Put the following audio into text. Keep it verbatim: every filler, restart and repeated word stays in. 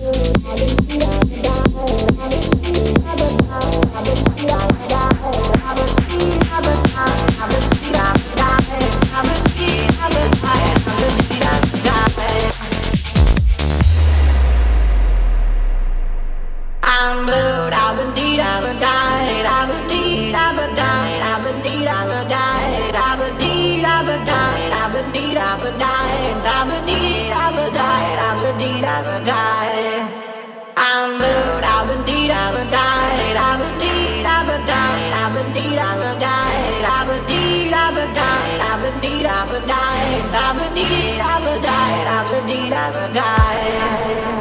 I'm blue, I've been deed, I've been died, I've been deed, I've been died, I've been deed, I've been died, I've been deed, I've been died, I've been deed, I've been died, I've been deed, I've been died, I've been deed, I've been died. I'm blue, I've been deed, I've been died, I've been deed, I've been died, I've been deed, I've been died, I've been deed, I've been died, I've been deed, I've been died, I've been deed, I've been died, I've been deed, I've been died.